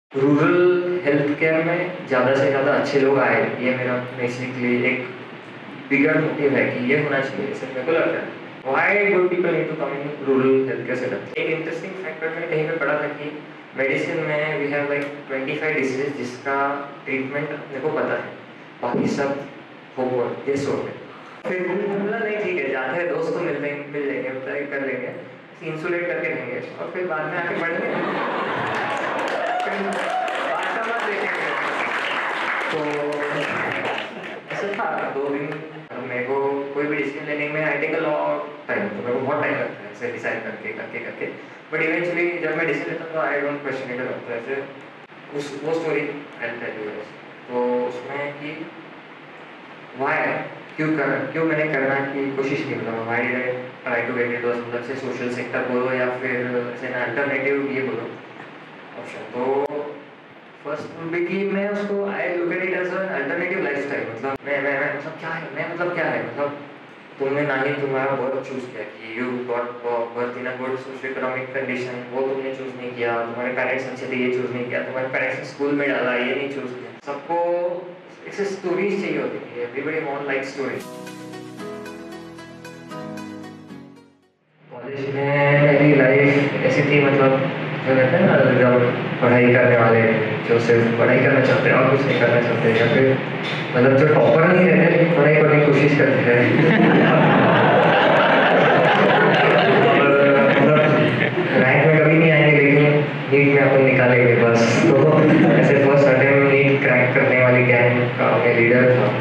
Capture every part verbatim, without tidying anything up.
Rural health care में ज़्यादा से ज़्यादा अच्छे लोग आए, ये मेरा बेसिकली एक बिगर मोटिव है कि ये होना चाहिए, ऐसे मेरे को लगता है। Why good people need to come in rural health care setup. एक इंटरेस्टिंग फैक्टर मैंने कहीं पे पढ़ा था कि मेडिसिन में we have like twenty five diseases जिसका ट्रीटमेंट मेरे को पता है, बाकी सब होमवर्क गेस हो गए। फिर बोला नहीं ठीक है, जाते हैं दोस्त तो मिल लेंगे मिल लेंगे ट्राई कर लेंगे, इंसुलेट करके रहेंगे और फिर बाद में आके पढ़ेंगे। तो ऐसा था दो दिन मेरे को कोई भी डिसीजन लेने में I take a lot time, तो मेरे को बहुत टाइम लगता है ऐसे डिसाइड करके करके करके बट इवेंचुअली जब मैं डिसीजन लेता हूँ तो आई डोंट क्वेश्चन इट होता है ऐसे उस वो स्टोरी आई टेल यू। तो उसमें कि व्हाई क्यों कर क्यों मैंने करना की कोशिश की, मतलब why did I try to get it was मतलब से सोशल सेक्टर बोलो या फिर ऐसे ना अल्टरनेटिव ये बोलो ऑप्शन। तो फर्स्ट वुड बी कि मैं उसको I look at it as an alternative lifestyle, मतलब मैं मैं मैं मतलब क्या है मैं मतलब क्या है मतलब तुमने ना ही तुम्हारा वर्क चूज किया कि you got work in a good socio economic condition, वो तुमने चूज नहीं किया, तुम्हारे पेरेंट्स अच्छे थे ये चूज नहीं किया, तुम्हारे पेरेंट्स ने स्कूल में डाला ये नहीं चूज किया। सबको एक स्टोरीज चाहिए होती है, everybody want like stories. College में मेरी लाइफ ऐसी थी, मतलब जो कहते हैं ना जब पढ़ाई करने वाले जो सिर्फ पढ़ाई करना चाहते हैं और कुछ नहीं करना चाहते, या फिर मतलब जो टॉपर नहीं रहते लेकिन पढ़ाई करने की कोशिश करते हैं मतलब रैंक में कभी नहीं आएंगे लेकिन नीट में अपन निकालेंगे बस। तो ऐसे फर्स्ट अटेम्प्ट नीट क्रैक करने वाली गैंग का मैं लीडर था।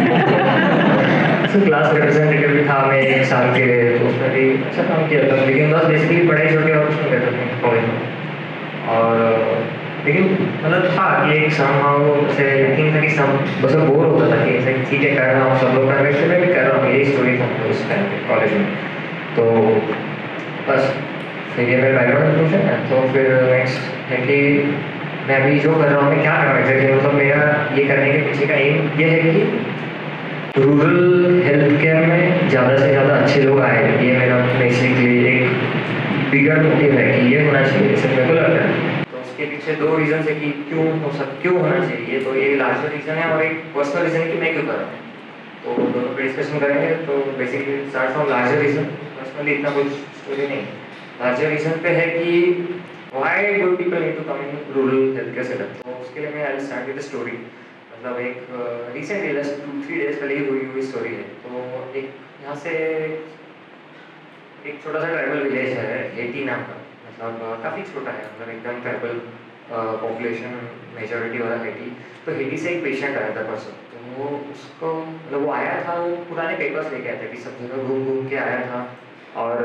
तो क्लास रिप्रेजेंटेटिव भी था मैं एक साल के लिए, तो उसमें भी अच्छा काम किया था, लेकिन बस बेसिकली पढ़ाई छोड़ के और कुछ नहीं करता था कॉलेज में। और लेकिन मतलब था कि एक समहाउ से थिंक था कि सब बस बोर होता था कि ऐसे ठीक है कर रहा हूँ, सब लोग कर रहे थे मैं भी कर रहा हूँ, यही स्टोरी था उस टाइम पे कॉलेज में। तो बस फिर ये मेरा बैकग्राउंड इन्फॉर्मेशन है। तो फिर नेक्स्ट है कि मैं अभी जो कर रहा हूँ मैं क्या कर रहा हूँ एग्जैक्टली, मतलब मेरा ये करने के पीछे का एम ये है कि रूरल हेल्थ केयर में ज़्यादा से ज़्यादा अच्छे लोग आए, ये मेरा बेसिकली एक बिगर मोटिव है कि ये होना चाहिए, ऐसे मेरे को लगता है। तो उसके पीछे दो रीजन है कि क्यों हो सक क्यों होना चाहिए, तो ये लार्जर रीजन है और एक पर्सनल रीजन है कि मैं क्यों कर रहा हूँ। तो दोनों पे डिस्कशन करेंगे। तो basically start from larger reason. Personally इतना कुछ स्टोरी नहीं, लार्जर रीजन पे है कि why good people need to come in rural health care setup. तो उसके लिए मैं आई स्टार्ट विद स्टोरी, मतलब एक recently just two three days पहले ही हुई हुई स्टोरी है। तो एक यहाँ से एक छोटा सा ट्राइबल विलेज है हेटी नाम का, मतलब काफ़ी छोटा है, मतलब एकदम ट्राइबल पॉपुलेशन मेजॉरिटी वाला हेटी। तो हेटी से एक पेशेंट आया था परसों, तो वो उसको मतलब वो आया था, वो पुराने पेपर्स लेके आया था कि सब जगह घूम घूम के आया था। और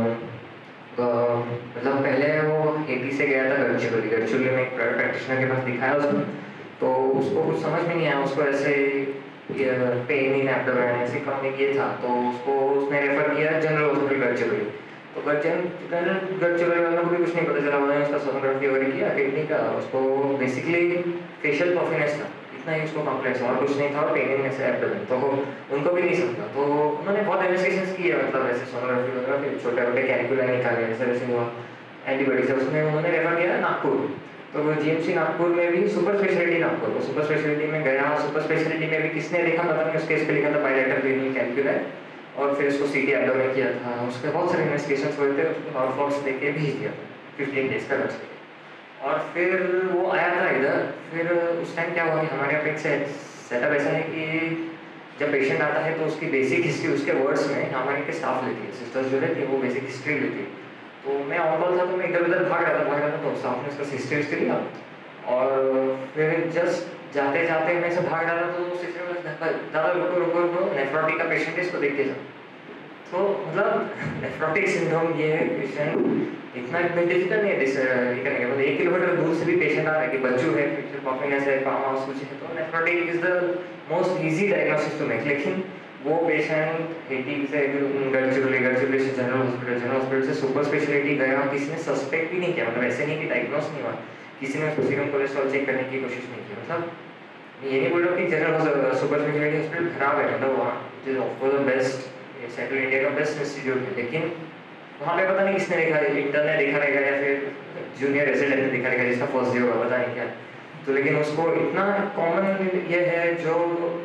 मतलब पहले वो हेटी से गया था गढ़चिरौली, गढ़चिरौली में एक प्राइवेट प्रैक्टिशनर के पास दिखाया उसको, तो उसको कुछ समझ में नहीं आया, उसको ऐसे पेन इन एब्डोमेन ऐसे क्रॉनिक ये था, तो उसको उसने रेफर किया जनरल हॉस्पिटल गढ़चिरौली। तो गढ़चिरौली गढ़चिरौली वालों को भी कुछ नहीं पता चला, उन्होंने उसका सोनोग्राफी वगैरह किया किडनी का, उसको बेसिकली फेशियल पफिनेस था, इतना ही उसको कॉम्प्लेक्स और कुछ नहीं था, और पेन इन ऐसे एब्डोमेन, तो उनको भी नहीं समझा। तो उन्होंने बहुत इन्वेस्टिगेशंस किए, मतलब ऐसे सोनोग्राफी वगैरह, फिर छोटे छोटे कैलकुला निकाले, ऐसे वैसे हुआ एंटीबॉडीज, उसमें उन्होंने रेफर किया नागपुर। तो वो जीएमसी नागपुर में भी सुपर स्पेशलिटी नागपुर, वो सुपर स्पेशलिटी में गया, सुपर स्पेशलिटी में भी किसने देखा पता नहीं, उसके इस पे लिखा था बायलेटरल रीनल कैलकुला, और फिर उसको सीटी एब्डोमेन किया था, उसके बहुत सारे इन्वेस्टिगेशंस हुए थे, उसको नॉर्फॉक्स देके भेज दिया था फिफ्टीन डेज का रेस्ट। और फिर वो आया था इधर। फिर उस टाइम क्या हुआ कि हमारे यहाँ पे एक सेटअप ऐसा है कि जब पेशेंट आता है तो उसकी बेसिक हिस्ट्री उसके वर्ड्स में हमारे के स्टाफ लेती है, सिस्टर्स जो रहती है वो बेसिक हिस्ट्री लेती है। तो मैं ऑन कॉल था, तो मैं इधर उधर भाग रहा था भाग रहा था तो स्टाफ ने उसका हिस्ट्री हिस्ट्री लिया, और फिर जस्ट जाते जाते मैं से भाग रहा था, तो सिस्टर ने ज़्यादा रुको रुको रुको नेफ्रोटिक का पेशेंट है, इसको देख के जाओ। तो मतलब नेफ्रोटिक सिंड्रोम ये है, पेशेंट इतना डिफिकल्ट नहीं है डिस ये करने का, मतलब एक किलोमीटर दूर से भी पेशेंट आ रहा है कि बच्चू है, फिर पॉपिंगस है, फार्म हाउस कुछ है, तो nephrotic is the most easy diagnosis to make. लेकिन वो पेशेंट हेटी से गढ़चिरौली गढ़चिरौली से जनरल हॉस्पिटल, जनरल हॉस्पिटल से सुपर स्पेशलिटी गया, किसी ने सस्पेक्ट भी नहीं किया, मतलब ऐसे नहीं कि डायग्नोस नहीं हुआ, किसी ने उसको सीरम कोलेस्ट्रॉल चेक करने की कोशिश नहीं की। मतलब ये नहीं बोल रहा कि जनरल सुपर स्पेशलिटी हॉस्पिटल खराब है, मतलब वहाँ जो of the best central India का बेस्ट इंस्टीट्यूट है, लेकिन वहाँ पे पता नहीं किसने देखा, इंटर्न ने देखा रहेगा या फिर जूनियर रेजिडेंट ने देखा रहेगा जिसका फर्स्ट डे होगा, पता नहीं क्या। तो लेकिन उसको इतना कॉमन ये है जो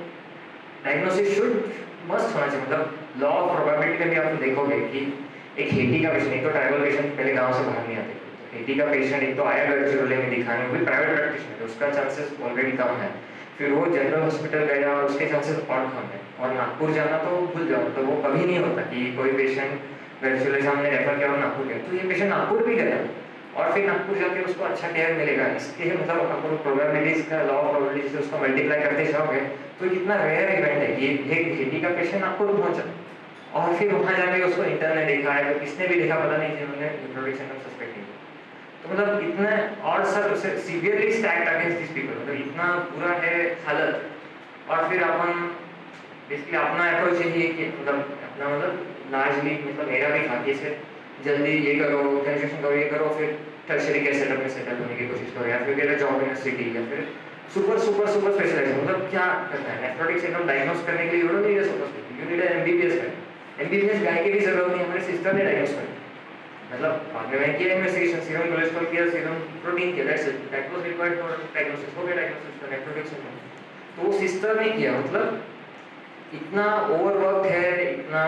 डायग्नोसिस शुड मस्ट होना चाहिए। मतलब लॉ ऑफ प्रोबेबिलिटी में भी आप देखोगे कि एक हेटी का पेशेंट, एक तो ट्राइबल पेशेंट पहले गांव से बाहर नहीं आते, हेटी का पेशेंट एक तो आया गढ़चिरौली में दिखाने, वो भी प्राइवेट प्रैक्टिशनर, उसका चांसेस ऑलरेडी कम है। फिर वो जनरल हॉस्पिटल गया और उसके चांसेस और कम है। और नागपुर जाना तो भूल जाओ, तो वो कभी नहीं होता कि कोई पेशेंट गढ़चिरौली से हमने रेफर किया और नागपुर गया, तो ये पेशेंट नागपुर भी गया और फिर नागपुर जाके उसको अच्छा केयर मिलेगा। इसके मतलब आपको प्रोबेबिलिटीज का लॉ ऑफ प्रोबेबिलिटी से उसको मल्टीप्लाई करते जाओगे तो कितना रेयर इवेंट है कि एक हेटी का पेशेंट नागपुर पहुंचा और फिर वहां जाके उसको इंटर्न ने देखा है, तो किसने भी देखा पता नहीं, जिन्होंने रिप्रोडक्शन सिंड्रोम सस्पेक्ट किया। तो मतलब इतना और सर severely stacked against this people, मतलब इतना बुरा है हालत। और फिर अपन बेसिकली अपना अप्रोच यही है कि मतलब अपना मतलब लार्जली मतलब मेरा भी था कि इसे जल्दी ये करो, ग्रेजुएशन करो, ये करो, फिर टर्शियरी केयर सेटअप में सेटल होने की कोशिश करो, या फिर get a job in a city, या फिर सुपर सुपर सुपर स्पेशलाइजेशन। मतलब क्या करना है नेफ्रोटिक सिंड्रोम डायग्नोस करने के लिए you don't need a super specialist, you need a MBBS guy. MBBS guy की भी जरूरत नहीं, हमारे सिस्टर ने डायग्नोस कर, मतलब बाद में मैं किया इन्वेस्टिगेशन, सीरम कोलेस्ट्रॉल किया, सीरम प्रोटीन किया, that's it, that was required for diagnosis, हो गया डायग्नोसिस फॉर नेफ्रोटिक सिंड्रोम। तो वो सिस्टर ने किया, मतलब इतना ओवरवर्क है, इतना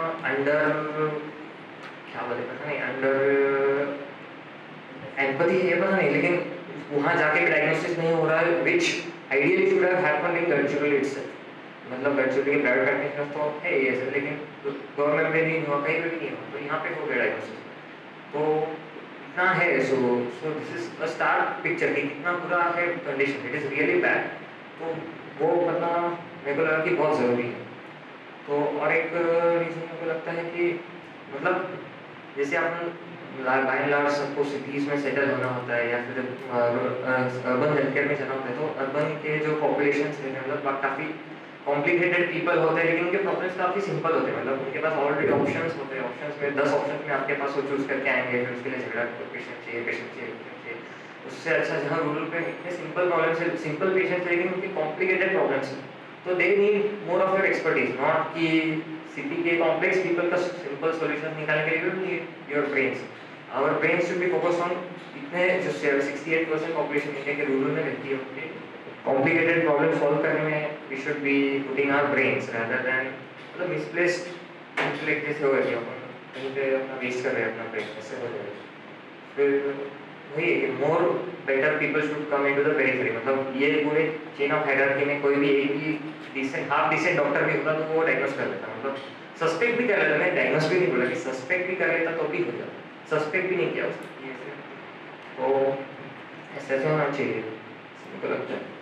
अंडर क्या बोले पता नहीं, अंडर एम्पैथी है पता नहीं, लेकिन वहाँ जाके भी डायग्नोसिस नहीं हो रहा है, which ideally should have happened in Gadchiroli itself. मतलब गढ़चिरौली के प्राइवेट प्रैक्टिशनर्स तो है ये सब, लेकिन गवर्नमेंट में नहीं हुआ, कहीं पे भी नहीं हुआ, तो यहाँ पे हो गया डायग्नोसिस। तो इतना है, so so this is a start picture कि कितना बुरा है condition, it is really bad. तो वो पता मेरे को लगा कि बहुत ज़रूरी है। तो और एक रीज़न मेरे को लगता है कि मतलब जैसे अपन बाय एंड लार्ज सबको सिटीज़ में सेटल होना होता है या फिर अर्बन हेल्थ केयर में जाना होता है, तो अर्बन के जो पॉपुलेशन है मतलब काफ़ी कॉम्प्लिकेटेड पीपल होते हैं, लेकिन उनके प्रॉब्लम्स काफ़ी सिंपल होते हैं। मतलब उनके पास ऑलरेडी ऑप्शंस होते हैं, ऑप्शंस में दस ऑप्शंस में आपके पास वो चूज़ करके आएंगे, फिर उसके लिए झगड़ा, पेशेंट चाहिए पेशेंट चाहिए पेशेंट चाहिए। उससे अच्छा जहाँ रूरल पे इतने सिंपल प्रॉब्लम्स है, सिंपल पेशेंट्स है, लेकिन उनके कॉम्प्लिकेटेड प्रॉब्लम्स हैं, तो they need more of your expertise, not कि सिटी के कॉम्प्लेक्स पीपल का सिंपल सॉल्यूशन निकालने के लिए you need your brains. Our brains should be focus on इतने जो अड़सठ परसेंट पॉपुलेशन इंडिया के रूरल में रहती है, उनके कॉम्प्लिकेटेड प्रॉब्लम सॉल्व करने में we should be putting our brains rather than मतलब मिसप्लेस्ड इंटेलेक्ट जैसे हो गया, अपन कहीं पे अपना वेस्ट कर रहे हैं अपना ब्रेन, ऐसे हो जाएगा। फिर वही है कि more better people should come into the periphery, मतलब ये पूरे चेन ऑफ हायरार्की में कोई भी एक भी डिसेंट हाफ डिसेंट डॉक्टर भी होता तो वो डायग्नोस कर लेता, मतलब सस्पेक्ट भी कर लेता। मैं डायग्नोस भी नहीं बोला कि सस्पेक्ट भी कर लेता तो भी हो जाता, सस्पेक्ट भी नहीं किया उसने, तो ऐसे ऐसे होना चाहिए मुझे लगता है।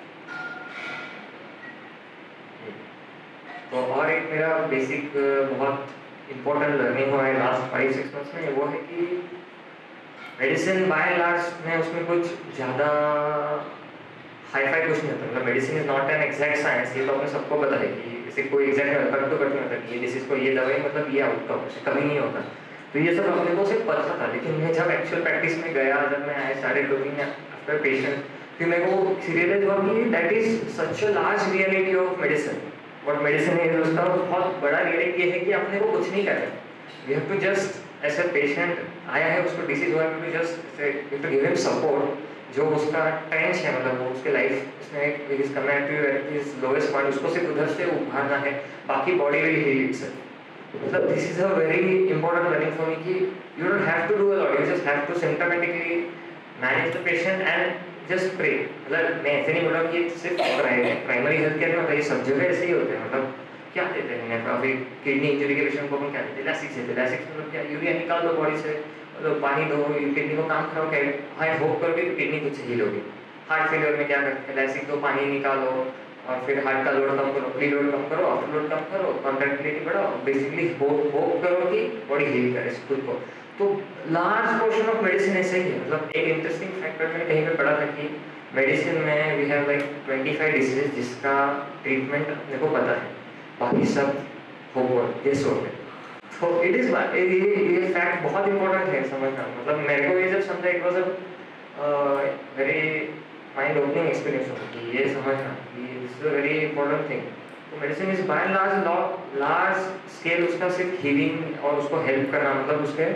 तो और एक मेरा बेसिक बहुत इम्पोर्टेंट लर्निंग हुआ है लास्ट फाइव सिक्स मंथ्स में, वो है कि मेडिसिन बाय एंड लार्ज में उसमें कुछ ज़्यादा हाई फाई कुछ नहीं होता। मतलब medicine is not an exact science, ये तो अपने सबको पता है कि इसे कोई एग्जैक्ट कट टू कट नहीं होता कि ये डिसीज को ये दवाई मतलब ये आउटकम उसे कभी नहीं होता। तो ये सब अपने को सिर्फ पता था, लेकिन मैं जब एक्चुअल प्रैक्टिस में गया, जब मैं I started looking after patient, फिर मेरे को रियलाइज हुआ कि that is such a large reality of medicine. और मेडिसिन इज उसका बहुत बड़ा रियलिटी ये है कि अपने को कुछ नहीं करना, वी हैव टू जस्ट ऐसे पेशेंट आया है उसको डिसीज हुआ है, just you to give him support, जो उसका टेंस है मतलब वो उसके लाइफ उसमें is coming to at his lowest point, उसको सिर्फ उधर से उभारना है, बाकी बॉडी विल हील इटसेल्फ। मतलब this is a very important learning for me कि you don't have to do a lot, you just have to सिम्पटोमेटिकली manage the patient and just pray. मतलब मैं ऐसे नहीं बोला कि सिर्फ प्राइमरी हेल्थ केयर में होता है, ये सब जगह ऐसे ही होते हैं। मतलब क्या देते हैं अभी किडनी इंजरी के पेशेंट को अपन क्या देते हैं, लैसिक्स देते हैं। लैसिक्स मतलब क्या, यूरिया निकाल दो बॉडी से, मतलब पानी दो, किडनी को काम खराब कर, हाई होप करोगे कि किडनी कुछ हील होगी। हार्ट फेलियर में क्या करते हैं, लैसिक दो, पानी निकालो और फिर हार्ट का लोड कम करो, प्री लोड कम करो, आफ्टर लोड कम करो, कॉन्ट्रैक्टिलिटी बढ़ाओ, बेसिकली होप होप करो कि बॉडी हील करे खुद को। तो लार्ज पोर्शन ऑफ मेडिसिन ऐसे ही है। मतलब एक इंटरेस्टिंग फैक्टर मैंने कहीं पे पढ़ा था कि मेडिसिन में we have like twenty five diseases जिसका ट्रीटमेंट मेरे को पता है, बाकी सब होमवर्क गेस हो गए। तो इट इज ये ये फैक्ट बहुत इंपॉर्टेंट है समझना। मतलब मेरे को ये जब समझा, it was a very mind opening experience कि ये समझना कि this is a very important thing. तो medicine is by and large large scale उसका सिर्फ हीलिंग और उसको हेल्प करना, मतलब उसके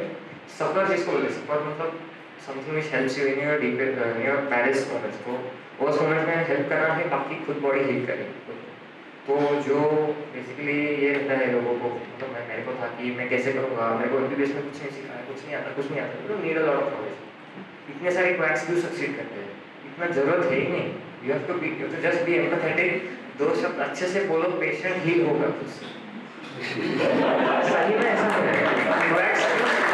सफर जिसको बोलते हैं, सफर मतलब something which helps you in your deepest in your baddest moments, तो उस मोमेंट में हेल्प करना है बाकी खुद बॉडी हील करेगी। तो जो बेसिकली ये रहता है लोगों को, तो मैं मेरे को था कि मैं कैसे करूँगा, मेरे को एमबीबीएस में कुछ नहीं सिखाया, कुछ नहीं आता कुछ नहीं आता तो need a lot of knowledge. इतने सारे क्रैक्स क्यों सक्सीड करते हैं, इतना ज़रूरत है ही नहीं। You have to be you have to just be empathetic, दो शब्द अच्छे से बोलो, पेशेंट हील होगा खुद से। सही में ऐसा है, क्रैक्स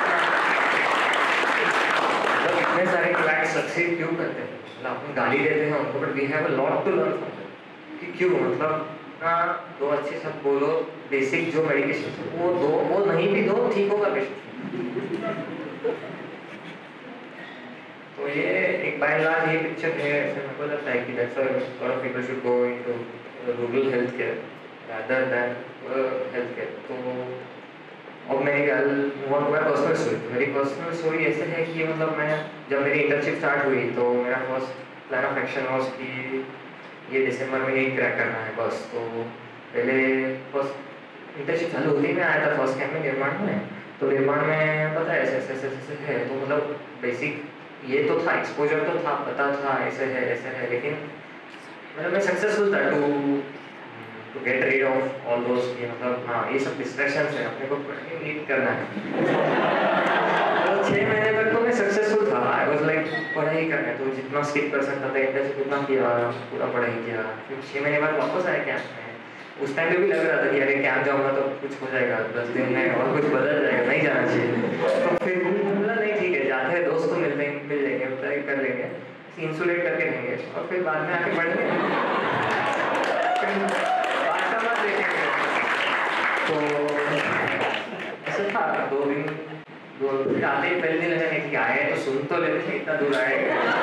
मतलब इतने सारे क्रैक्स सक्सीड क्यों करते हैं, मतलब अपन गाली देते हैं उनको, but we have a lot to learn from them कि क्यों, मतलब हाँ दो अच्छे शब्द बोलो, बेसिक जो मेडिकेशन वो दो, वो नहीं भी दो ठीक होगा पेशेंट। तो ये एक बाय एंड लार्ज ये पिक्चर है, ऐसे मेरे को लगता है कि that's why lot of people should go into rural health care rather than health care. तो अब मेरी गल move on to my personal story. मेरी पर्सनल स्टोरी ऐसे है कि मतलब मैं जब मेरी इंटर्नशिप स्टार्ट हुई तो मेरा first plan of action was कि ये दिसंबर में नीट क्रैक करना है बस। तो पहले फर्स्ट इंटर्नशिप चालू होती मैं आया था फर्स्ट कैंप में निर्माण में, तो निर्माण में पता है ऐसे ऐसे ऐसे ऐसे है, तो मतलब बेसिक ये तो था, एक्सपोजर तो था, पता था ऐसे है ऐसे है, लेकिन मतलब मैं सक्सेसफुल था to to get rid of all those कि मतलब हाँ ये सब डिस्ट्रैक्शंस है, अपने को नीट करना है। तो छः महीने तक तो मैं सक्सेसफुल था, आई वाज लाइक पढ़ाई करना है, तो जितना स्किप कर सकता था इंटर्नशिप उतना किया, पूरा पढ़ाई किया। फिर छः महीने बाद वापस आया कैंप में, उस टाइम पे भी लग रहा था कि अरे कैंप जाऊँगा तो कुछ हो जाएगा, दस दिन में और कुछ बदल जाएगा, नहीं जाना चाहिए। तो फिर बोला नहीं ठीक है, जाते हैं दोस्त तो मिलते हैं, मिल लेंगे, ट्राई कर लेंगे, इंसुलेट करके रहेंगे और फिर बाद में आके पढ़ेंगे, बाद का बात देखेंगे। तो ऐसा था दो दिन, दो फिर आते ही पहले दिन लगा नहीं कि आए तो सुन तो लेते थे, इतना दूर आए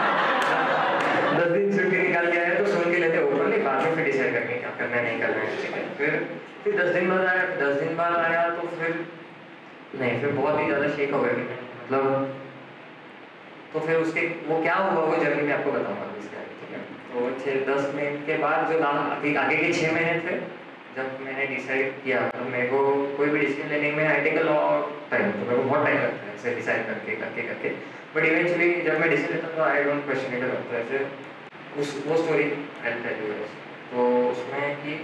दस दिन छुट्टी निकाल के आए तो सुन के लेते ऊपर, नहीं बाद में फिर डिसाइड करके क्या करना है नहीं करना है, ठीक है। फिर फिर दस दिन बाद आया, दस दिन बाद आया तो फिर नहीं, फिर बहुत ही ज़्यादा शेक हो गया मतलब। तो फिर उसके वो क्या हुआ वो जर्नी में आपको बताऊंगा इसके आगे, ठीक है। तो छः दस मिनट के बाद जो आगे आगे के छः महीने थे जब मैंने डिसाइड किया, तो मेरे को कोई भी डिसीजन लेने में I take a lot time, तो मेरे को बहुत टाइम लगता है ऐसे डिसाइड करके करके करके बट इवेंचुअली जब मैं डिसीजन लेता हूँ तो आई डोंट क्वेश्चन इट करता ऐसे। उस वो story I tell you guys. तो उसमें कि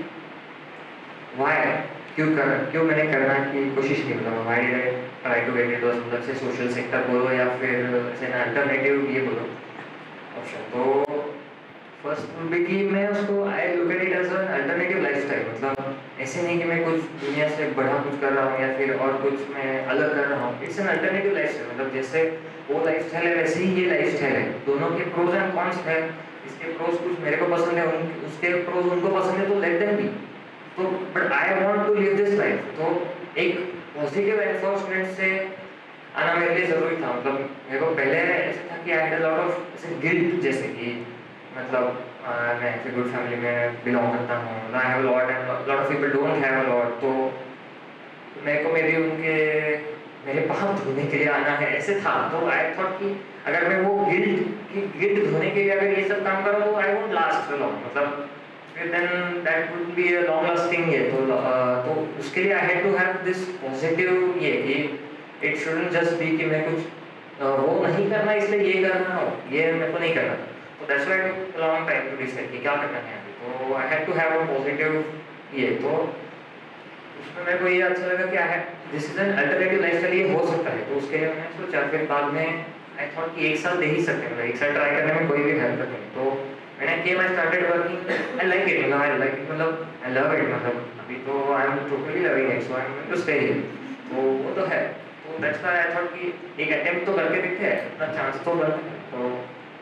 वाई क्यों कर क्यों मैंने करना की कोशिश की, मतलब why did I try to get into मतलब से सोशल सेक्टर बोलो या फिर ऐसे अल्टरनेटिव ये बोलो ऑप्शन। तो फर्स्ट भी कि मैं उसको I look at it as an alternative lifestyle, मतलब ऐसे नहीं कि मैं कुछ दुनिया से बड़ा कुछ कर रहा हूँ या फिर और कुछ मैं अलग कर रहा हूँ। इट्स एन अल्टरनेटिव लाइफस्टाइल, मतलब जैसे वो लाइफस्टाइल है वैसे ही ये लाइफस्टाइल है, दोनों के प्रोज एंड कॉन्स है। इसके प्रोज कुछ मेरे को पसंद है, उन, उसके प्रोज उनको पसंद है, तो लेट देम बी। तो but I want to live this life, तो एक पॉजिटिव एनफोर्समेंट से आना मेरे लिए ज़रूरी था। मतलब मेरे को पहले ऐसा था कि I had a lot of ऐसे गिल्ट, जैसे कि मतलब uh, मैं ऐसे गुड फैमिली में बिलोंग करता हूँ, I have a lot and lot of people don't have a lot, तो मेरे को मेरी उनके मेरे पाप धोने के लिए आना है, ऐसे था। तो आई थॉट कि अगर मैं वो गिल्ट की गिल्ट धोने के लिए अगर ये सब काम करूँ तो आई वोंट लास्ट लॉन्ग, मतलब फिर then that would be a long lasting ये। तो uh, तो उसके लिए I had to have this positive ये कि इट शुडंट जस्ट बी कि मैं कुछ uh, वो नहीं करना इसलिए ये करना हो, ये मेरे को नहीं करना। तो that's why I took long time to decide कि क्या करना है अभी। तो I had to have a positive ये। तो उसमें मेरे को ये अच्छा लगा कि I this is an alternative lifestyle, ये हो सकता है। तो उसके लिए मैंने सोचा, फिर बाद में आई थॉट कि एक साल दे ही सकते हैं, एक साल ट्राई करने में कोई भी हेल्प नहीं। तो मैंने came I started working, I like it, मतलब आई लाइक इट, मतलब आई लव इट, मतलब अभी तो I am totally loving it, so I am going to stay here. तो वो तो है, तो दैट्स व्हाई आई थॉट कि एक अटेम्प्ट तो करके देखते हैं, अपना चांस तो बनता है। तो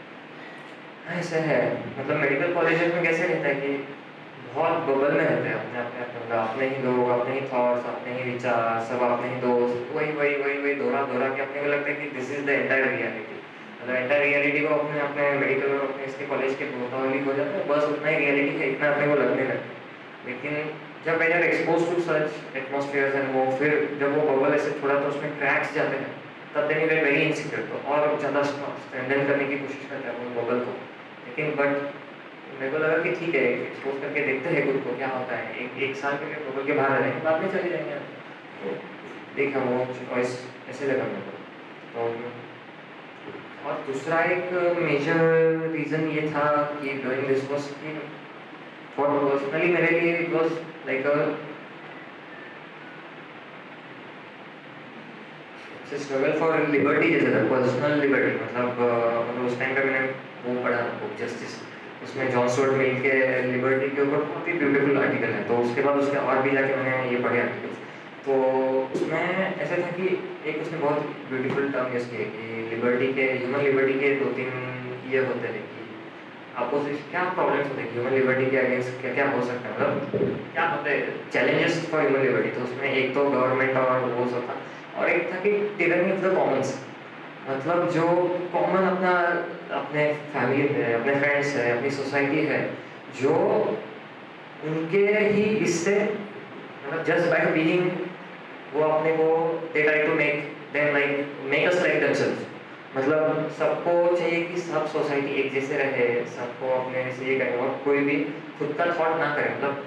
ऐसे है, मतलब मेडिकल कॉलेजेस में कैसे रहता है कि बहुत बबल में रहते हैं, अपने अपने अपने अपने ही लोग, अपने ही थॉट्स, अपने ही विचार, सब अपने ही दोस्त, वही वही वही वही दोहरा दोहरा के अपने को लगता है कि this is the entire reality. मतलब एंटायर रियलिटी को अपने अपने मेडिकल और अपने इसके कॉलेज के मुताबिक हो जाता है, बस उतना ही रियलिटी है, इतना अपने को लगने लगता है। लेकिन जब मैंने expose to such atmospheres and वो फिर जब वो बबल ऐसे थोड़ा तो उसमें क्रैक्स जाते हैं, तब देन वे वेरी इनसिक्योर, तो और ज़्यादा स्ट्रेंथन करने की कोशिश करते हैं वो बबल को। लेकिन बट मेरे को लगा कि ठीक है, एक्सपोज करके देखते हैं खुद को क्या होता है, एक एक साल के लिए बबल के बाहर रहेंगे, बाद में चले जाएंगे। तो देखा वो चॉइस ऐसे लगा मेरे को। तो और दूसरा एक मेजर रीज़न ये था कि डूइंग दिस वाज़ कि फॉर पर्सनली मेरे लिए it was like a struggle for liberty जैसा था, पर्सनल लिबर्टी। मतलब अ, मतलब उस टाइम पे मैंने वो पढ़ा बुक जस्टिस, उसमें जॉन स्टुअर्ट मिल के लिबर्टी के ऊपर बहुत ही ब्यूटीफुल आर्टिकल है। तो उसके बाद उसके और भी जाके मैंने ये पढ़े आर्टिकल्स। तो उसमें ऐसा था कि एक उसने बहुत ब्यूटीफुल टर्म यूज़ किया कि लिबर्टी के, ह्यूमन लिबर्टी के दो तीन ये होते हैं कि अपोजिशन, क्या प्रॉब्लम्स होते हैं ह्यूमन लिबर्टी के अगेंस्ट, क्या क्या हो सकता है, मतलब क्या होते हैं चैलेंजेस फॉर ह्यूमन लिबर्टी। तो उसमें एक तो गवर्नमेंट और वो सब था, और एक था कि टिरनी ऑफ द कॉमन्स, मतलब जो कॉमन अपना अपने फैमिली है, अपने फ्रेंड्स है, अपनी सोसाइटी है, जो उनके ही इससे मतलब जस्ट बाय बीइंग वो अपने को they try to make them like make us like themselves. मतलब सबको चाहिए कि सब सोसाइटी एक जैसे रहे, सबको अपने से ये करें और कोई भी खुद का थॉट ना करे। मतलब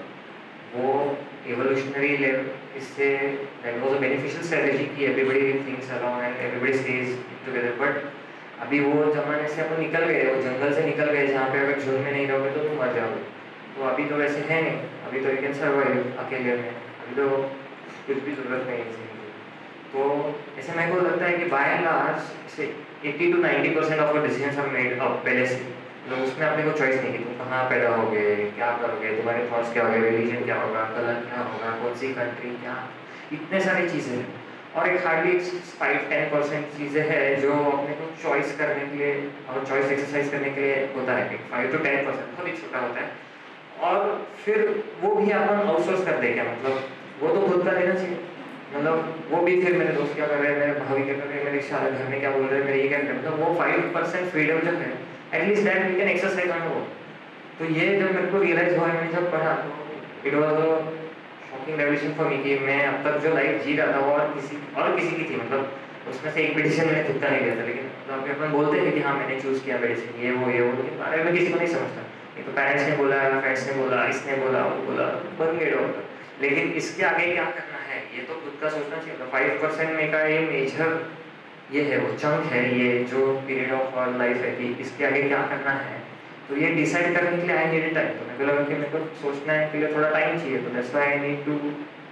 वो एवोल्यूशनरी लेवल इससे that was a beneficial strategy कि everybody thinks around and everybody stays together. But अभी वो जमाने से अपन निकल गए, वो जंगल से निकल गए जहाँ पे अगर झुंड में नहीं रहोगे तो तुम मर जाओगे। तो अभी तो वैसे है नहीं, अभी तो यू कैन सर्वाइव अकेले में, अभी तो कुछ भी जरूरत नहीं है किसी की। तो ऐसे मेरे को लगता है कि बाय एंड लार्ज से eighty to ninety percent of decisions are made अब पहले से, मतलब उसमें अपने को चॉइस नहीं कि तुम कहाँ पैदा होगे, क्या करोगे, तुम्हारे थॉट्स क्या होंगे, रिलीजन क्या होगा, कलर क्या होगा, कौन सी कंट्री क्या, इतने सारी चीज़ें हैं। और एक हार्डली फाइव टेन परसेंट चीज़ें हैं जो अपने को चॉइस करने के लिए और चॉइस एक्सरसाइज करने के लिए होता है, फाइव टू टेन परसेंट बहुत ही छोटा होता है। और फिर वो भी अपन आउटसोर्स कर दें क्या, मतलब वो तो खुद का लेना चाहिए। मतलब वो भी फिर मेरे दोस्त क्या कर रहे हैं, मेरे भाभी क्या कर रहे हैं, मेरे सारे घर में क्या बोल रहे हैं, मेरे ये क्या कर रहे हैं, मतलब वो फाइव परसेंट फ्रीडम जो है at least that we can exercise on वो। तो ये जब मेरे को रियलाइज हुआ, मैंने जब पढ़ा तो it was a shocking revolution for me कि मैं अब तक जो लाइफ जी रहा था वो और किसी और किसी की थी। मतलब उसमें से एक मेडिसिन मैंने खुद का नहीं लिया था, लेकिन मतलब अपन बोलते हैं कि हाँ मैंने चूज़ किया मेडिसिन, ये वो ये वो, लेकिन बारे में किसी को नहीं समझता। ये तो पेरेंट्स ने बोला, फ्रेंड्स ने बोला, इसने बोला, वो बोला, बन गए डॉक्टर। लेकिन इसके आगे क्या करना है ये तो खुद का सोचना चाहिए। फाइव परसेंट में का ये मेजर ये है, वो चंक है, ये जो पीरियड ऑफ लाइफ है कि इसके आगे क्या करना है। तो ये डिसाइड करने के लिए आई नीड टाइम। तो मेरे को लगा कि मेरे को सोचना है के लिए थोड़ा टाइम चाहिए, तो that's why I need to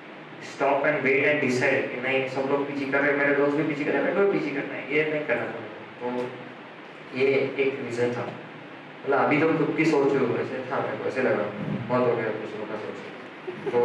stop and wait and decide कि नहीं सब लोग पीजी कर रहे हैं, मेरे दोस्त भी पीजी कर रहे हैं, मेरे को भी पीजी करना है, ये नहीं करना था। तो ये एक रीज़न था। मतलब अभी तो खुद की सोच रही हूँ, वैसे था मेरे को ऐसे लगा बहुत हो गया दूसरों का सोच। तो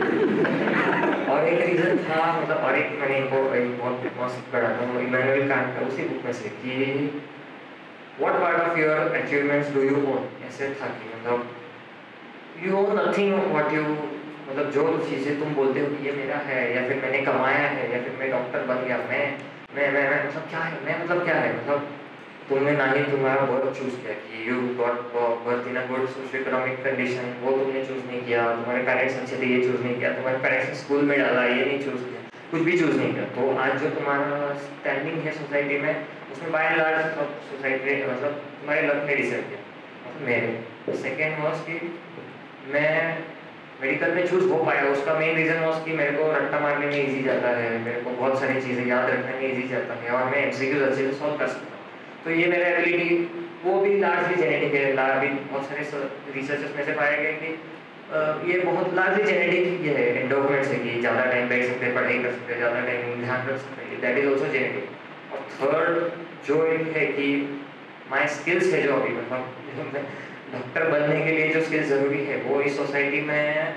और एक रीज़न था, मतलब और एक मैंने इनको एक बहुत मस्त पढ़ा था इमैनुअल कांट का उसी बुक में से कि what part of your achievements do you own. ऐसे था कि मतलब you own nothing what you, मतलब जो चीज़ें तुम बोलते हो कि ये मेरा है, या फिर मैंने कमाया है, या फिर मैं डॉक्टर बन गया, मैं मैं मैं मैं मतलब क्या है, मैं मतलब क्या है, मतलब तुमने ना ही तुम्हारा बर्थ चूज किया कि you got birth in a good socio economic condition, वो तुमने चूज नहीं किया। तुम्हारे पेरेंट्स अच्छे थे, ये चूज नहीं किया। तुम्हारे पेरेंट्स ने स्कूल में डाला, ये नहीं चूज किया, कुछ भी चूज नहीं किया। तो आज जो तुम्हारा स्टैंडिंग है सोसाइटी में, उसमें बाय एंड लार्ज सोसाइटी मतलब तुम्हारे लक ने डिसाइड किया, मतलब मेरे। सेकेंड वॉज कि मैं मेडिकल में चूज हो पाया, उसका मेन रीज़न वॉज कि मेरे को रट्टा मारने में ईजी जाता है, मेरे को बहुत सारी चीज़ें याद रखने में ईजी जाता है, और मैं एमसीक्यूज अच्छे से सॉल्व कर सकता हूँ। तो ये मेरा एबिलिटी वो भी लार्जली जेनेटिक है। अभी बहुत सारे रिसर्चर्स में से पाया गया कि ये बहुत लार्जली जेनेटिक ये है, एंडोमेंट्स है कि ज़्यादा टाइम बैठ सकते हैं, पढ़ाई कर सकते हैं, ज़्यादा टाइम ध्यान रख सकते हैं, दैट इज ऑल्सो जेनेटिक। और थर्ड जो एक है कि माई स्किल्स है, जो अभी मतलब डॉक्टर बनने के लिए जो स्किल्स ज़रूरी है वो इस सोसाइटी में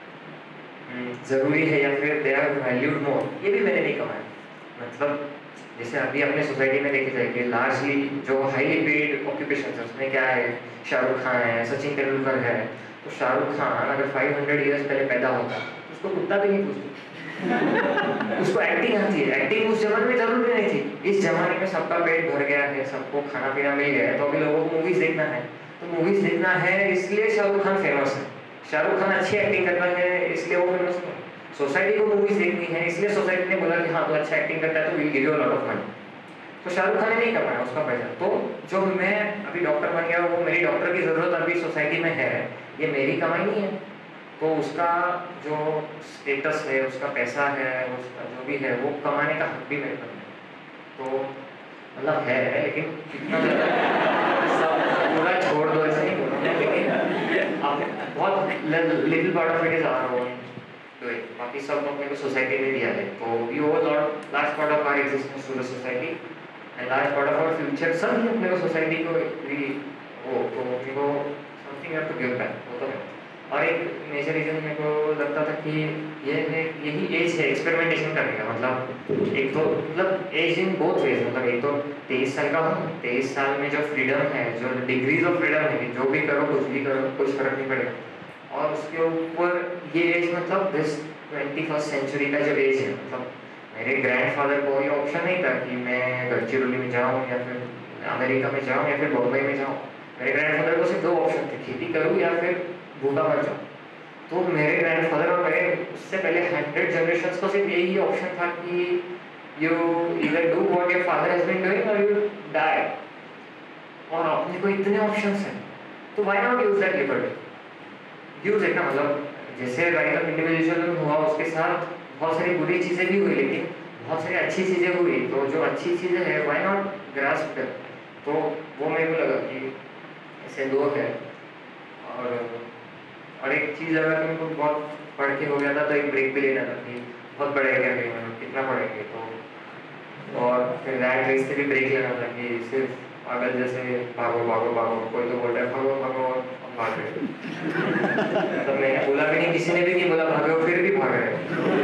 ज़रूरी है, या फिर दे आर वैल्यूड मोर, ये भी मैंने नहीं कमाया। मतलब जैसे अभी अपने सोसाइटी में देखी जाए कि लार्जली जो हाईली पेड ऑक्यूपेशन है उसमें क्या है, शाहरुख खान है, सचिन तेंदुलकर है। तो शाहरुख खान अगर फाइव हंड्रेड ईयर्स पहले पैदा होता तो उसको कुत्ता भी नहीं पूछता। उसको एक्टिंग आती है, एक्टिंग उस जमाने में जरूरी नहीं थी। इस जमाने में सबका पेट भर गया है, सबको खाना पीना मिल गया है, तो अभी लोगों को मूवीज देखना है। तो मूवीज देखना है इसलिए शाहरुख खान फेमस है, शाहरुख खान अच्छी एक्टिंग करता है इसलिए वो फेमस नहीं। सोसाइटी को मूवीज देखनी है इसलिए सोसाइटी ने बोला कि हाँ तो अच्छा एक्टिंग करता है तो will give you a lot of money. तो शाहरुख खान ने नहीं कमाया उसका पैसा। तो जो मैं अभी डॉक्टर बन गया, वो मेरी डॉक्टर की ज़रूरत अभी सोसाइटी में है, ये मेरी कमाई नहीं है। तो उसका जो स्टेटस है, उसका पैसा है, उसका जो भी है वो कमाने का हक भी मेरे पास है। तो मतलब है लेकिन इतना सब पूरा छोड़ दो ऐसा नहीं बोलूँगा, लेकिन अब बहुत little part of it is our own doing, बाकी सब अपने को सोसाइटी ने दिया है, तो we owe a lot large part of our existence to the society and large part of our future सब ही अपने को सोसाइटी को भी वो, तो मेरे को something have to give back, वो तो है। और एक मेजर रीज़न मेरे को लगता था कि ये है यही एज है एक्सपेरिमेंटेशन करने का, मतलब एक तो मतलब एज इन बोथ वेज, मतलब एक तो तेईस साल का हूँ, तेईस साल में जो फ्रीडम है, जो डिग्रीज ऑफ फ्रीडम है कि जो भी करो कुछ भी करो कुछ फर्क नहीं पड़ेगा, और उसके ऊपर ये एज मतलब दिस ट्वेंटी फर्स्ट सेंचुरी का जो एज है, मतलब मेरे ग्रैंडफादर को ये ऑप्शन नहीं था कि मैं गडचिरोली में जाऊँ या फिर अमेरिका में जाऊँ या फिर बॉम्बे में जाऊँ। मेरे ग्रैंडफादर को सिर्फ दो ऑप्शन थे, खेती करूँ या फिर भूखा मर जाऊँ। तो मेरे ग्रैंडफादर और मेरे उससे पहले हंड्रेड जनरेशन्स को सिर्फ यही ऑप्शन था कि you either do what your father has been doing और यू डाई, और अपने को इतने ऑप्शंस हैं तो why not use that liberty, use it ना। मतलब जैसे राइट ऑफ इंडिविजुअलिज्म हुआ उसके साथ बहुत सारी बुरी चीज़ें भी हुई, लेकिन बहुत सारी अच्छी चीज़ें हुई, तो जो अच्छी चीज़ें हैं व्हाई नॉट ग्रास्प देम। तो वो मेरे को लगा कि ऐसे दो है। और और एक चीज़ अगर तुमको बहुत पढ़ के हो गया था तो एक ब्रेक भी लेना था कि बहुत पढ़ेंगे अभी मतलब कितना पढ़ेंगे, तो और फिर रैट रेस से भी ब्रेक लेना था कि सिर्फ अगर जैसे भागो भागो भागो, कोई तो बोल रहा है भागो भागो और भाग रहे मतलब मैंने बोला भी नहीं, किसी ने भी नहीं बोला भागो, फिर भी भाग रहे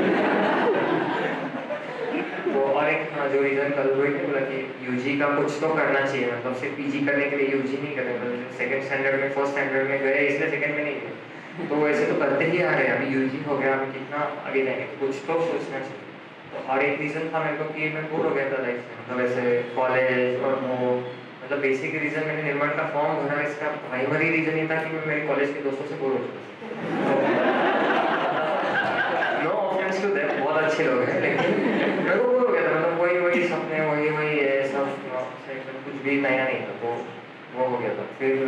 तो और एक हाँ, जो रीज़न कल हुई थी बोला कि यूजी का कुछ तो करना चाहिए, मतलब सिर्फ पीजी करने के लिए यूजी नहीं करना, मतलब सेकंड स्टैंडर्ड में फर्स्ट स्टैंडर्ड में गए इसलिए सेकंड में नहीं गए, तो वैसे तो करते ही आ रहे हैं, अभी यूजी हो गया, अभी कितना आगे जाएंगे, तो कुछ तो सोचना चाहिए। तो और एक रीज़न था मेरे को कि मैं बोर हो गया था लाइफ से, मतलब ऐसे कॉलेज और वो मतलब बेसिक रीज़न मैंने निर्माण का फॉर्म भरा, इसका प्राइमरी रीज़न ये था कि मैं मेरे कॉलेज के दोस्तों से बोर हो चुका। नो ऑफेंस टू देम, बहुत अच्छे लोग हैं, लेकिन मेरे को बोर हो गया था, मतलब वही वही सपने वही वही है सब, कुछ भी नया नहीं था, तो वो हो गया था। फिर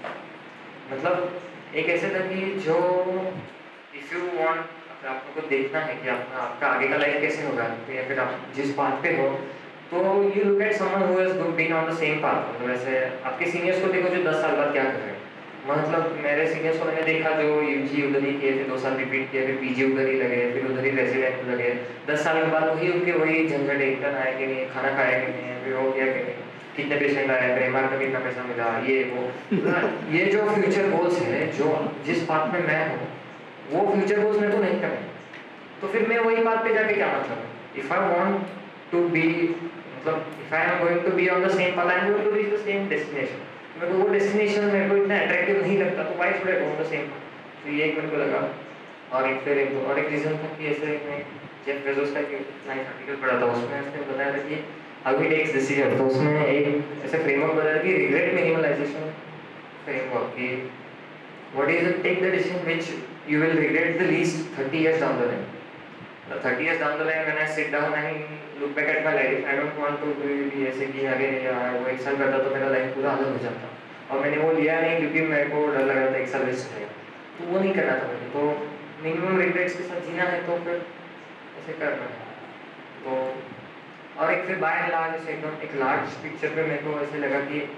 मतलब एक ऐसे था कि जो इफ़ यू वांट आपको देखना है कि आपका आपका आगे का लाइफ कैसे होगा, तो या फिर आप जिस पाथ पे हो, तो you look at someone who has been on the same path, मतलब वैसे आपके सीनियर्स को देखो जो दस साल बाद क्या कर रहे हैं, मतलब मेरे सीनियर्स को मैंने देखा जो यूजी उधर ही किए थे, दो साल रिपीट किए, फिर पीजी उधर ही लगे, फिर उधर ही रेजिडेंट लगे, दस साल के बाद वही उनके वही झंझट, इंटर्न आए कि नहीं, खाना खाया कि नहीं, फिर हो गया कि नहीं, कितने पेशेंट आए, फिर एमआर का कितना पैसा मिला, ये वो ये जो फ्यूचर गोल्स है, जो जिस पाथ में मैं हूँ वो फ्यूचर गोल्स मेरे को नहीं करना, तो फिर मैं वही पाथ पे जाके क्या मतलब है। If I want to be मतलब if I am going to be on the same path, I am going to reach the same destination, मेरे को वो डेस्टिनेशन मेरे को इतना अट्रैक्टिव नहीं लगता, तो why should I go on the same path. तो ये एक मेरे को लगा। और एक फिर एक और एक रीज़न था कि ऐसे मैं जेफ बेजोस का एक नाइस आर्टिकल पढ़ा था, उसमें उसने बताया था कि हाउ ही टेक्स डिसीजन, तो उसमें एक ऐसे फ्रेमवर्क बताया कि रिग्रेट मिनिमलाइजेशन फ्रेमवर्क, कि what is it, take the decision which you will regret the least thirty years down the line. The thirty years down the line when I sit down and look back at my life, I don't want to be ऐसे कि अरे यार वो एक साल करता तो मेरा लाइफ पूरा अलग हो जाता, और मैंने वो लिया नहीं क्योंकि मेरे को डर लग रहा था एक साल वेस्ट हो जाएगा, तो वो नहीं करना था मुझे, तो मिनिमम रिग्रेट्स के साथ जीना है तो फिर ऐसे करना है। तो और एक फिर बाय एंड लार्ज ऐसे एकदम एक लार्ज पिक्चर पे मेरे को ऐसे लगा कि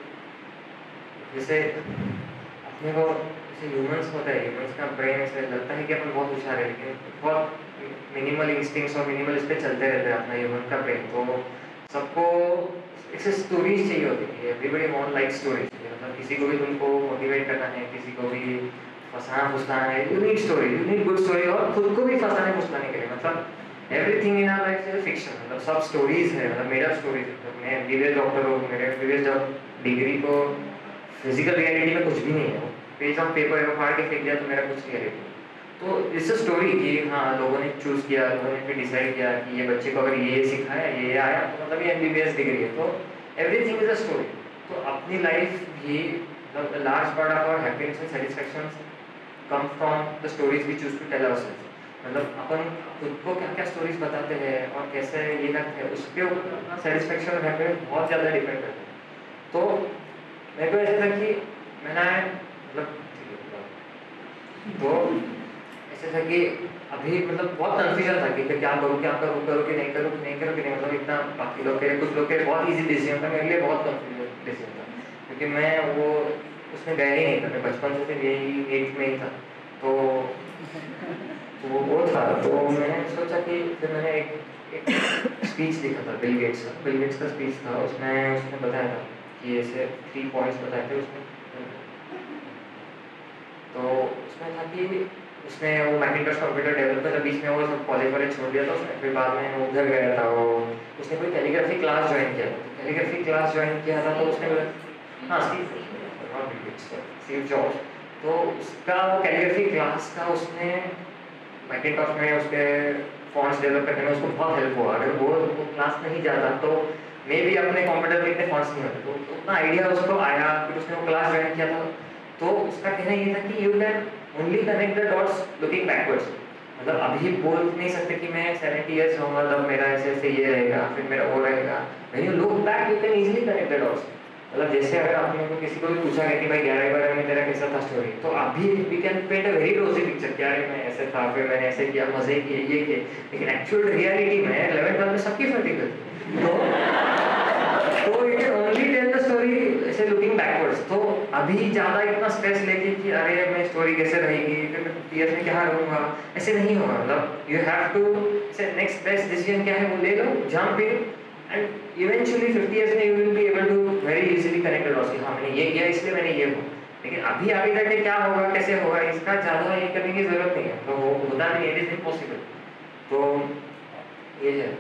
जैसे अपने को ह्यूमंस होता है, ह्यूमंस का ब्रेन ऐसे लगता है कि अपन बहुत होशियार है, लेकिन बहुत मिनिमल इंस्टिंक्ट्स और मिनिमल इस पे चलते रहते हैं अपना ह्यूमन का ब्रेन। तो सबको ऐसे स्टोरीज चाहिए होती है, एवरीबडी वांट लाइक स्टोरीज, मतलब किसी को भी तुमको मोटिवेट करना है, किसी को भी फंसाना फुसलाना है, you need story, you need good story, और खुद को भी फंसाने फुसलाने के लिए, मतलब everything in our life is fiction, मतलब सब स्टोरीज है, मतलब मेड अप स्टोरीज है। मैं एमबीबीएस डॉक्टर हूँ, मेरे एमबीबीएस जब डिग्री को फिजिकल रियलिटी में कुछ भी नहीं है, पेज ऑफ पेपर है फाड़ के फेंक दिया तो मेरा कुछ नहीं है। तो इट्स अ स्टोरी कि हाँ लोगों ने चूज़ किया, लोगों ने फिर डिसाइड किया कि ये बच्चे को अगर ये सिखाया, ये आया, तो मतलब ये एमबीबीएस डिग्री है, तो एवरीथिंग इज अ स्टोरी। तो अपनी लाइफ भी मतलब large part of our happiness and satisfaction come from the stories we choose to tell ourselves, मतलब अपन खुद को क्या क्या स्टोरीज बताते हैं और कैसे ये करते हैं, उसके ऊपर अपना सेटिस्फैक्शन और हैप्पीनेस बहुत ज़्यादा डिपेंड करता है। तो मेरे को ऐसा था कि मैंने मतलब तो ऐसे था कि अभी मतलब बहुत कन्फ्यूजन था कि क्या करूँ क्या करूँ करूँ कि नहीं करूँ कि नहीं करूँ कि नहीं, मतलब इतना बाकी लोग के कुछ लोग के बहुत इजी डिसीजन था, मेरे लिए बहुत कन्फ्यूजन डिसीजन था क्योंकि मैं वो उसमें गया ही नहीं था, मैं बचपन से फिर यही एट में ही था। तो वो वो था, तो मैंने सोचा कि फिर मैंने एक एक स्पीच देखा था बिल गेट्स का बिल गेट्स का स्पीच था, उसमें उसने बताया था कि ऐसे थ्री पॉइंट्स बताए थे उसमें। तो उसमें था कि उसने वो मैकिन्टॉश कंप्यूटर डेवलप था, बीच में वो सब कॉलेज वॉलेज छोड़ दिया था उसने, फिर बाद में वो उधर गया था, वो उसने कोई कैलीग्राफी क्लास ज्वाइन किया था, कैलीग्राफी क्लास ज्वाइन किया था तो उसने हाँ स्टीव जॉब्स, तो उसका वो कैलीग्राफी क्लास का उसने मैकिन्टॉश में उसके फॉन्ट्स डेवलप करने में उसको बहुत हेल्प हुआ। अगर वो वो क्लास नहीं जाता तो मे बी अपने कंप्यूटर में इतने फॉन्ट्स नहीं होते, तो उतना आइडिया उसको आया, फिर उसने वो क्लास ज्वाइन किया था। तो उसका कहना ये था कि you can only connect the dots looking backwards, मतलब अभी बोल नहीं सकते कि मैं सेवेंटी ईयर्स होऊंगा तब मेरा ऐसे ऐसे ये रहेगा फिर मेरा वो रहेगा, when you look back you can easily connect the dots. मतलब जैसे अगर आपने को किसी को भी पूछा है कि भाई ग्यारह बारह में तेरा कैसा था स्टोरी, तो अभी we can paint a very rosy picture कि अरे मैं ऐसे था फिर मैंने ऐसे किया मजे किए ये किए, लेकिन एक्चुअल रियलिटी में इलेवन ट्वेल्व में सबकी फटी थी। तो तो you can only tell the story ऐसे लुकिंग बैकवर्ड्स। तो अभी ज़्यादा इतना स्ट्रेस लेके कि अरे मैं स्टोरी कैसे रहेगी फिर मैं फिफ्टी ईयर्स में क्या रहूँगा, ऐसे नहीं होगा। मतलब you have to see next best decision क्या है वो ले लो, jump in and eventually fifty years में you will be able to very easily connect dots. हाँ मैंने ये किया इसलिए मैंने ये हुआ, लेकिन अभी आगे जाके क्या होगा कैसे होगा इसका ज़्यादा ये करने की जरूरत नहीं है, तो वो होता नहीं, इट इज इम्पॉसिबल। तो ये है।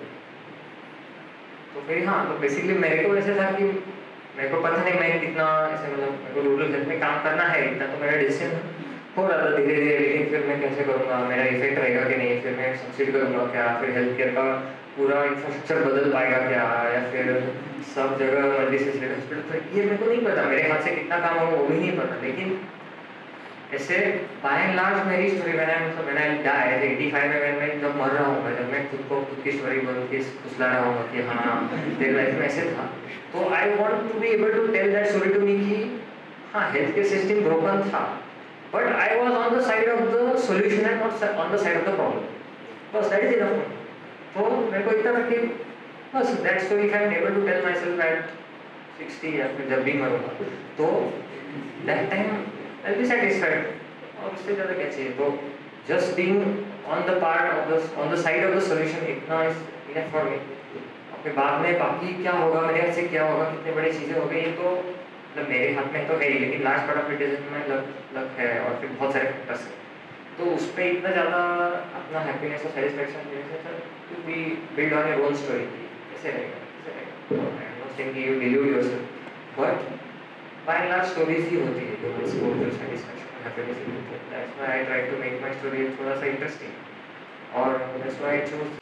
तो फिर हाँ तो बेसिकली मेरे को ऐसे था कि मेरे को पता नहीं मैं कितना ऐसे मतलब मेरे को रूरल हेल्थ में काम करना है इतना, तो मेरा डिसीजन हो रहा था धीरे धीरे, लेकिन फिर मैं कैसे करूँगा, मेरा इफेक्ट रहेगा कि नहीं, फिर मैं सक्सीड करूँगा क्या, फिर हेल्थ केयर का पूरा इंफ्रास्ट्रक्चर बदल पाएगा क्या, या फिर सब जगह मल्टी स्पेशलिटी हॉस्पिटल, तो ये मेरे को नहीं पता, मेरे हाथ से कितना काम होगा वो भी नहीं पता। लेकिन ऐसे बाय एंड लार्ज मेरी स्टोरी मैंने मतलब मैंने डाई एटी फाइव में मैं जब मर रहा हूँ, जब मैं खुद को खुद की स्टोरी बोल के फुसला रहा हूँ कि हाँ तेरे लाइफ में ऐसे था, तो I want to be able to tell that story to me कि हाँ हेल्थ केयर सिस्टम ब्रोकन था but I was on the side of the solution and not on the side of the problem, बस that is enough. तो मेरे को इतना था कि बस that story I am able to tell myself at sixty या फिर जब भी मरूंगा, तो that time I B satisfied, और उससे ज़्यादा क्या चाहिए। तो just being on the part of the on the side of the solution इतना इज इनफ फॉर मी। फिर बाद में बाकी क्या होगा, मेरे हाथ से क्या होगा, कितनी बड़ी चीज़ें हो गई, ये तो मतलब मेरे हाथ में तो है ही, लेकिन last part of it is में लक लक है और फिर बहुत सारे फैक्टर्स हैं, तो उस पर इतना ज़्यादा अपना हैप्पीनेस और सेटिस्फैक्शन मिले sir to be build on your own story कैसे रहेगा कैसे रहेगा। I am not saying you delude yourself, but by and large stories ही होती है जो it's goal to satisfaction happiness. That's why I try to make my story थोड़ा सा इंटरेस्टिंग, और दैट्स व्हाई आई चूज